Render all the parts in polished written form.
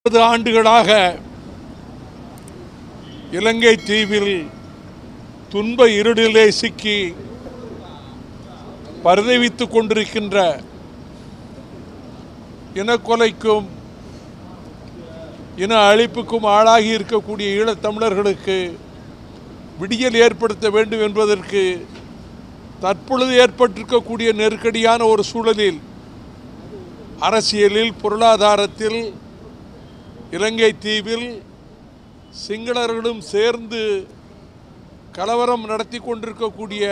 30 ஆண்டுகளாக இலங்கை தீவில் துன்ப இருளிலே சிக்கி பரிதவித்துக் கொண்டிருக்கின்ற இனக்கொலைக்கும் இன அழிப்புக்கும் ஆளாகி இருக்கக்கூடிய ஈழத்தமிழர்களுக்கு விடியல் ஏற்படுத்த வேண்டும் என்பதற்கு தற்பொழுது ஏற்பட்டிருக்கக்கூடிய நெருக்கடியான ஒரு சூழலில் அரசியலில் பொருளாதாரத்தில் இலங்கை தீவில் சிங்களர்களும் சேர்ந்து கலவரம் நடத்தி கொண்டிருக்கக்கூடிய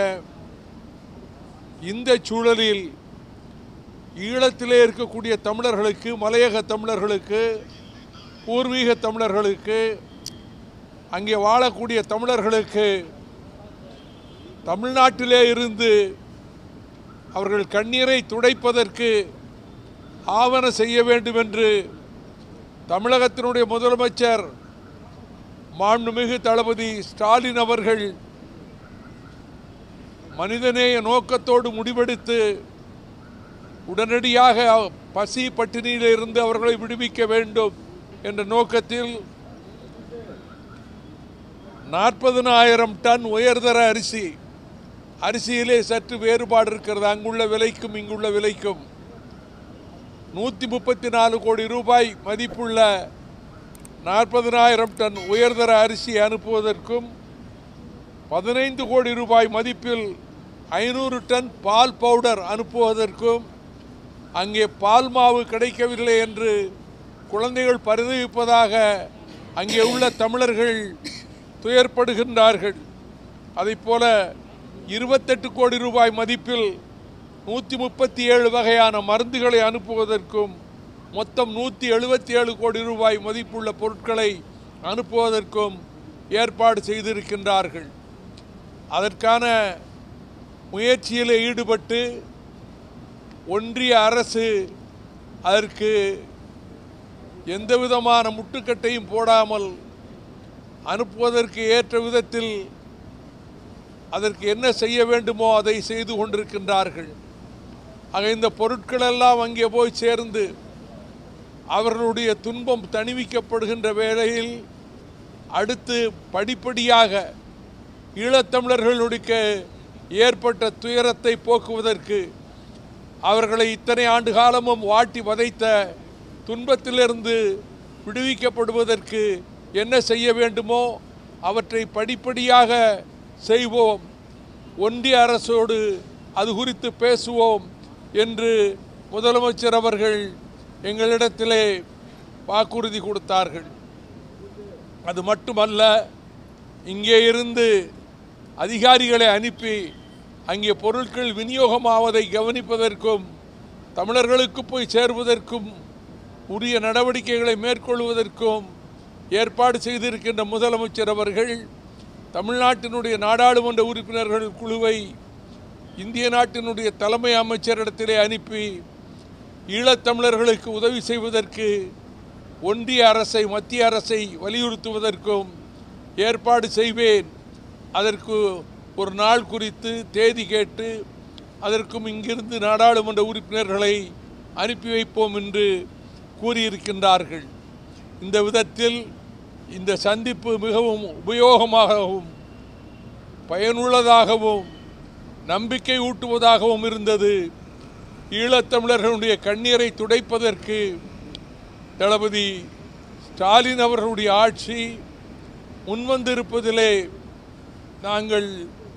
இந்த சூழலில் ஈழத்திலே இருக்கக்கூடிய தமிழர்களுக்கு, மலையக தமிழர்களுக்கு, பூர்வீக தமிழர்களுக்கு, அங்கே வாழக்கூடிய தமிழர்களுக்கு தமிழ்நாட்டிலே இருந்து அவர்கள் கண்ணீரை துடைப்பதற்கு ஆவன செய்ய வேண்டும் என்று தமிழகத்தினுடைய முதலமைச்சர் மாண்புமிகு தளபதி ஸ்டாலின் அவர்கள் மனிதநேய நோக்கத்தோடு முடிவெடுத்து உடனடியாக பசி பட்டினியில் இருந்து அவர்களை விடுவிக்க வேண்டும் என்ற நோக்கத்தில் 40,000 டன் உயர்தர அரிசியிலே சற்று வேறுபாடு இருக்கிறது. அங்குள்ள விலைக்கும் இங்குள்ள விலைக்கும் 134 கோடி ரூபாய் மதிப்புள்ள 40,000 டன் உயர்தர அரிசி அனுப்புவதற்கும் 15 கோடி ரூபாய் மதிப்பில் 500 டன் பால் பவுடர் அனுப்புவதற்கும் அங்கே பால் மாவு கிடைக்கவில்லை என்று குழந்தைகள் பரிதவிப்பதாக அங்கே உள்ள தமிழர்கள் துயர்படுகின்றார்கள். அதைப்போல 28 கோடி ரூபாய் மதிப்பில் 137 வகையான மருந்துகளை அனுப்புவதற்கும் மொத்தம் 177 கோடி ரூபாய் மதிப்புள்ள பொருட்களை அனுப்புவதற்கும் ஏற்பாடு செய்திருக்கின்றார்கள். அதற்கான முயற்சியில் ஈடுபட்டு ஒன்றிய அரசு அதற்கு எந்தவிதமான முட்டுக்கட்டையும் போடாமல் அனுப்புவதற்கு ஏற்ற விதத்தில் அதற்கு என்ன செய்ய வேண்டுமோ அதை செய்து கொண்டிருக்கின்றார்கள். ஆக இந்த பொருட்கள் எல்லாம் அங்கே போய் சேர்ந்து அவர்களுடைய துன்பம் தணிவிக்கப்படுகின்ற வேளையில் அடுத்து படிப்படியாக ஈழத்தமிழர்களுடைய ஏற்பட்ட துயரத்தை போக்குவதற்கு அவர்களை இத்தனை ஆண்டு காலமும் வாட்டி வதைத்த துன்பத்திலிருந்து விடுவிக்கப்படுவதற்கு என்ன செய்ய வேண்டுமோ அவற்றை படிப்படியாக செய்வோம், ஒன்றிய அரசோடு அது குறித்து பேசுவோம் என்று முதலமைச்சர் அவர்கள் எங்களிடத்திலே வாக்குறுதி கொடுத்தார்கள். அது மட்டுமல்ல, இங்கே இருந்து அதிகாரிகளை அனுப்பி அங்கே பொருட்கள் விநியோகமாவதை கவனிப்பதற்கும் தமிழர்களுக்கு போய் சேருவதற்கும் உரிய நடவடிக்கைகளை மேற்கொள்வதற்கும் ஏற்பாடு செய்திருக்கின்ற முதலமைச்சர் அவர்கள் தமிழ்நாட்டினுடைய நாடாளுமன்ற உறுப்பினர்கள் குழுவை இந்திய நாட்டினுடைய தலைமை அமைச்சரிடத்திலே அனுப்பி ஈழத்தமிழர்களுக்கு உதவி செய்வதற்கு ஒன்றிய அரசை, மத்திய அரசை வலியுறுத்துவதற்கும் ஏற்பாடு செய்வேன். அதற்கு ஒரு நாள் குறித்து தேதி கேட்டு அதற்கும் இங்கிருந்து நாடாளுமன்ற உறுப்பினர்களை அனுப்பி வைப்போம் என்று கூறியிருக்கின்றார்கள். இந்த விதத்தில் இந்த சந்திப்பு மிகவும் உபயோகமாகவும் பயனுள்ளதாகவும் நம்பிக்கை ஊட்டுவதாகவும் இருந்தது. ஈழத்தமிழர்களுடைய கண்ணீரை துடைப்பதற்கு தளபதி ஸ்டாலின் அவர்களுடைய ஆட்சி முன்வந்திருப்பதிலே நாங்கள்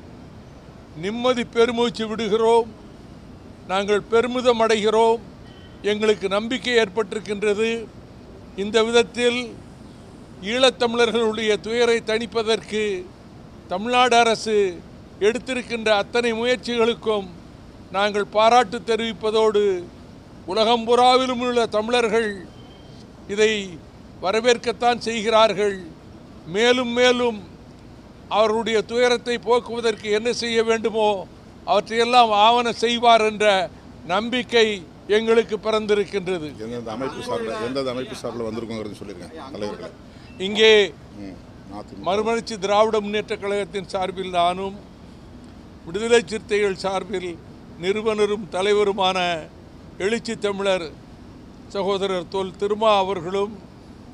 நிம்மதி பெருமூச்சு விடுகிறோம், நாங்கள் பெருமிதம் அடைகிறோம், எங்களுக்கு நம்பிக்கை ஏற்பட்டிருக்கின்றது. இந்த விதத்தில் ஈழத்தமிழர்களுடைய துயரை தணிப்பதற்கு தமிழ்நாடு அரசு எடுத்திருக்கின்ற அத்தனை முயற்சிகளுக்கும் நாங்கள் பாராட்டு தெரிவிப்பதோடு உலகம் புறாவிலும் உள்ள தமிழர்கள் இதை வரவேற்கத்தான் செய்கிறார்கள். மேலும் மேலும் அவர்களுடைய துயரத்தை போக்குவதற்கு என்ன செய்ய வேண்டுமோ அவற்றையெல்லாம் ஆவண செய்வார் என்ற நம்பிக்கை எங்களுக்கு பிறந்திருக்கின்றது. அமைப்பு சார்பில் வந்திருக்கோங்கிறது சொல்லியிருக்கேன். இங்கே மறுமலர்ச்சி திராவிட முன்னேற்ற கழகத்தின் சார்பில் நானும், விடுதலை சிறுத்தைகள் சார்பில் நிறுவனரும் தலைவருமான எழுச்சி தமிழர் சகோதரர் தொல் திருமா அவர்களும்,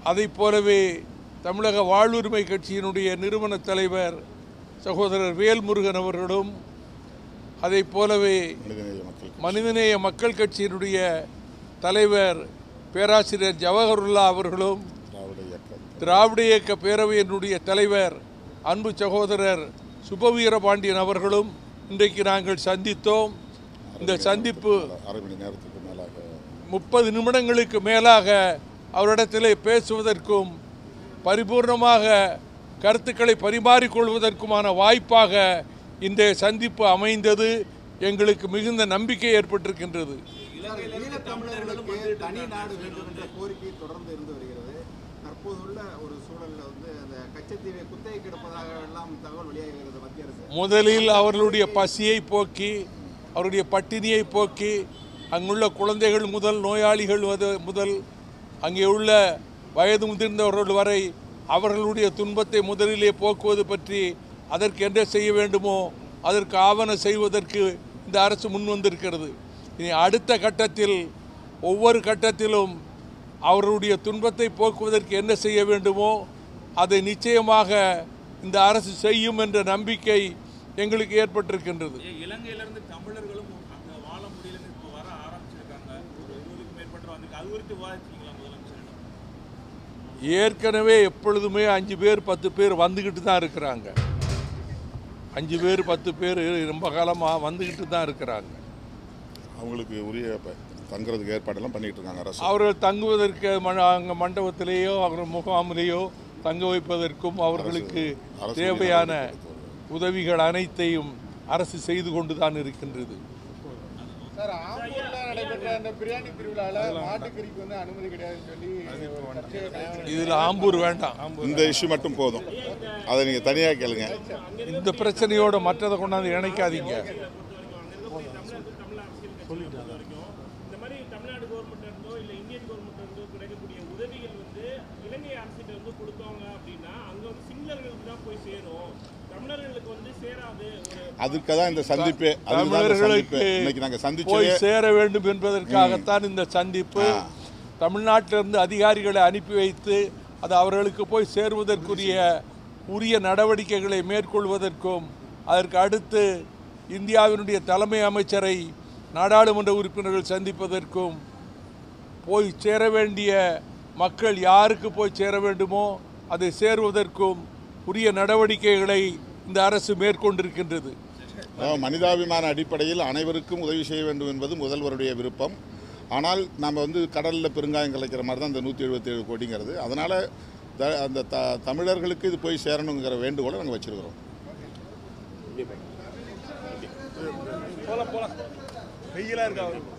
அதைப் போலவே தமிழக வாழ்வுரிமை கட்சியினுடைய நிறுவன தலைவர் சகோதரர் வேல்முருகன் அவர்களும், அதைப் போலவே மனிதநேய மக்கள் கட்சியினுடைய தலைவர் பேராசிரியர் ஜவஹருல்லா அவர்களும், திராவிட இயக்க பேரவையினுடைய தலைவர் அன்பு சகோதரர் சுபவீரபாண்டியன் அவர்களும் இன்றைக்கு நாங்கள் சந்தித்தோம். இந்த சந்திப்பு 30 நிமிடங்களுக்கு மேலாக அவரிடத்திலே பேசுவதற்கும் பரிபூர்ணமாக கருத்துக்களை பரிமாறிக்கொள்வதற்குமான வாய்ப்பாக இந்த சந்திப்பு அமைந்தது. எங்களுக்கு மிகுந்த நம்பிக்கை ஏற்பட்டிருக்கின்றது. தனி நாடு வேண்டும் என்ற கோரிக்கை தொடர்ந்து இருந்து வருகிறது. தற்போதுள்ள ஒரு சூழலில் அந்த கச்சத்தீவை குத்தகை கிடப்பதாக எல்லாம் தகவல் வெளியாகிறது. மத்திய அரசு முதலில் அவர்களுடைய பசியை போக்கி, அவருடைய பட்டினியை போக்கி, அங்குள்ள குழந்தைகள் முதல் நோயாளிகள் முதல் அங்கே உள்ள வயது முதிர்ந்தவர்கள் வரை அவர்களுடைய துன்பத்தை முதலிலே போக்குவது பற்றி அதற்கு என்ன செய்ய வேண்டுமோ அதற்கு ஆவணம் செய்வதற்கு இந்த அரசு முன்வந்திருக்கிறது. இனி அடுத்த கட்டத்தில் ஒவ்வொரு கட்டத்திலும் அவர்களுடைய துன்பத்தை போக்குவதற்கு என்ன செய்ய வேண்டுமோ அதை நிச்சயமாக இந்த அரசு செய்யும் என்ற நம்பிக்கை எங்களுக்கு ஏற்பட்டிருக்கின்றது. இலங்கையிலிருந்து தமிழர்களும் அங்கே வாழ முடியலன்னு இப்போ வர ஆரம்பிச்சிருக்காங்க. ஒரு 20க்கும் மேற்பட்டு வந்து அது குறித்து விவாதிச்சிங்களா முதலமைச்சர்? ஏற்கனவே எப்பொழுதுமே 5 பேர் 10 பேர் வந்துக்கிட்டு தான் இருக்கிறாங்க. 5 பேர் 10 பேர் ரொம்ப காலமாக வந்துக்கிட்டு தான் இருக்கிறாங்க. அவங்களுக்கு உரிய தங்குறதுக்கு ஏற்பாடெல்லாம் பண்ணிட்டு இருக்காங்க அரசு. அவர்கள் தங்குவதற்கு அங்கே மண்டபத்திலேயோ அவர்கள் முகாமிலேயோ தங்க வைப்பதற்கும் அவர்களுக்கு தேவையான உதவிகள் அனைத்தையும் அரசு செய்து கொண்டு தான் இருக்கின்றது. சார், ஆம்பூரில் நடைபெற்ற அந்த பிரியாணி திருவிழாவில் மாட்டுக்கறிக்கு அனுமதி கிடையாதுன்னு சொல்லி இதில் ஆம்பூர் வேண்டாம், இந்த இஷ்யூ மட்டும் போதும். அதை நீங்கள் தனியாக கேளுங்க. இந்த பிரச்சனையோட மற்றதை கொண்டாந்து இணைக்காதீங்க. இந்த மாதிரி தமிழ்நாடு கவர்மெண்ட் இருந்தோ இல்லை இந்தியன் கவர்மெண்ட் இருந்தோ கிடைக்கக்கூடிய உதவிகள் இலங்கை அரசிட்ட கொடுத்தவங்க அப்படின்னா அங்கே சிங்களர்களுக்கு தான் போய் சேரும், தமிழர்களுக்கு சேராது. அதுக்கு தான் இந்த சந்திப்பு. தமிழர்களுக்கு இன்னைக்கு நாங்கள் சந்திச்சு போய் சேர வேண்டும் என்பதற்காகத்தான் இந்த சந்திப்பு. தமிழ்நாட்டிலிருந்து அதிகாரிகளை அனுப்பி வைத்து அது அவர்களுக்கு போய் சேருவதற்குரிய உரிய நடவடிக்கைகளை மேற்கொள்வதற்கும், அதற்கு அடுத்து இந்தியாவினுடைய தலைமை அமைச்சரை நாடாளுமன்ற உறுப்பினர்கள் சந்திப்பதற்கும், போய் சேர வேண்டிய மக்கள் யாருக்கு போய் சேர வேண்டுமோ அதை சேருவதற்கும் உரிய நடவடிக்கைகளை இந்த அரசு மேற்கொண்டிருக்கின்றது. மனிதாபிமான அடிப்படையில் அனைவருக்கும் உதவி செய்ய வேண்டும் என்பது முதல்வருடைய விருப்பம். ஆனால் நம்ம கடலில் பெருங்காயம் கலைக்கிற மாதிரி தான் இந்த 177 கோடிங்கிறது. அதனால் அந்த தமிழர்களுக்கு இது போய் சேரணுங்கிற வேண்டுகோளை நாங்கள் வச்சுருக்கிறோம். போலாம் வெயிலாக இருக்கா?